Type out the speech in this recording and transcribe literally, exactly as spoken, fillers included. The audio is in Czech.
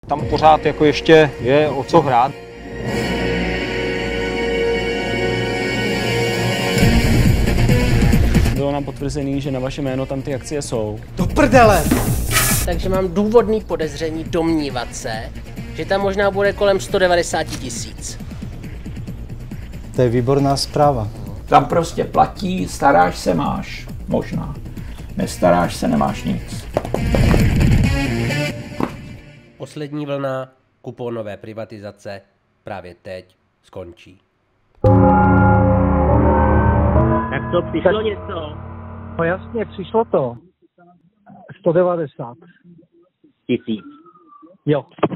Tam pořád jako ještě je o co hrát. Bylo nám potvrzený, že na vaše jméno tam ty akcie jsou. Do prdele! Takže mám důvodný podezření domnívat se, že tam možná bude kolem sto devadesát tisíc. To je výborná zpráva. Tam prostě platí, staráš se, máš. Možná. Nestaráš se, nemáš nic. Poslední vlna kuponové privatizace právě teď skončí. Tak to přišlo něco. No jasně, přišlo to. sto devadesát Tisíc. Jo.